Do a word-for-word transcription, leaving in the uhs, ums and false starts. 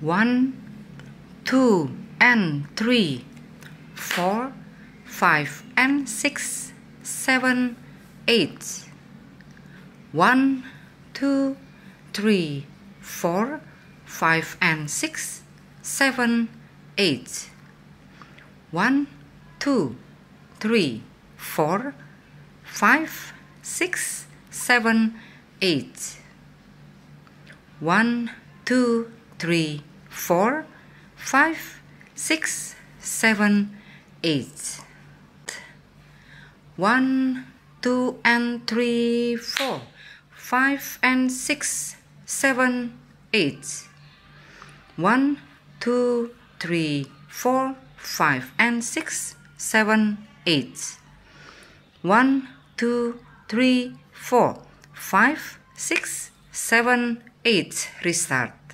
One, two, and three, four, five, and six, seven, eight. One, two, three, four, five, and six, seven, eight. One, two, three, four, five, six, seven, eight. One, two, three, four, five, six, seven, eight. One, two, and three, four, five, and six, seven, eight. One, two, three, four, five, and six, seven, eight. One, two, three, four, five, six, seven, eight. Restart.